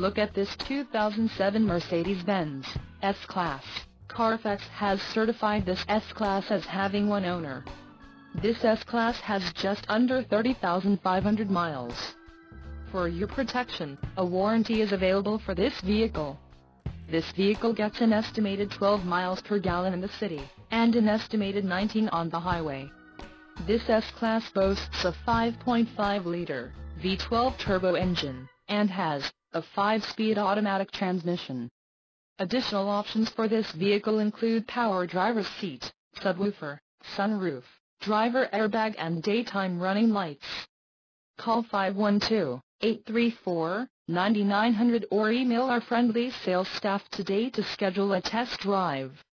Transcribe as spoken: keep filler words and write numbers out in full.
Look at this two thousand seven Mercedes-Benz S-Class. Carfax has certified this S-Class as having one owner. This S-Class has just under thirty thousand five hundred miles. For your protection, a warranty is available for this vehicle. This vehicle gets an estimated twelve miles per gallon in the city, and an estimated nineteen on the highway. This S-Class boasts a five point five liter V twelve turbo engine, and has a five speed automatic transmission. Additional options for this vehicle include power driver's seat, subwoofer, sunroof, driver airbag and daytime running lights. Call five one two, eight three four, nine nine zero zero or email our friendly sales staff today to schedule a test drive.